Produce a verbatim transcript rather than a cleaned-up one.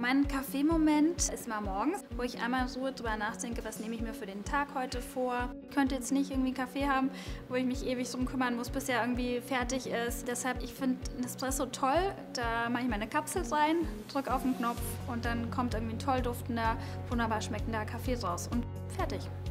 Mein Kaffeemoment ist mal morgens, wo ich einmal so drüber nachdenke, was nehme ich mir für den Tag heute vor. Ich könnte jetzt nicht irgendwie einen Kaffee haben, wo ich mich ewig drum kümmern muss, bis er irgendwie fertig ist. Deshalb, ich finde Nespresso toll. Da mache ich meine Kapsel rein, drücke auf den Knopf und dann kommt irgendwie ein toll duftender, wunderbar schmeckender Kaffee raus und fertig.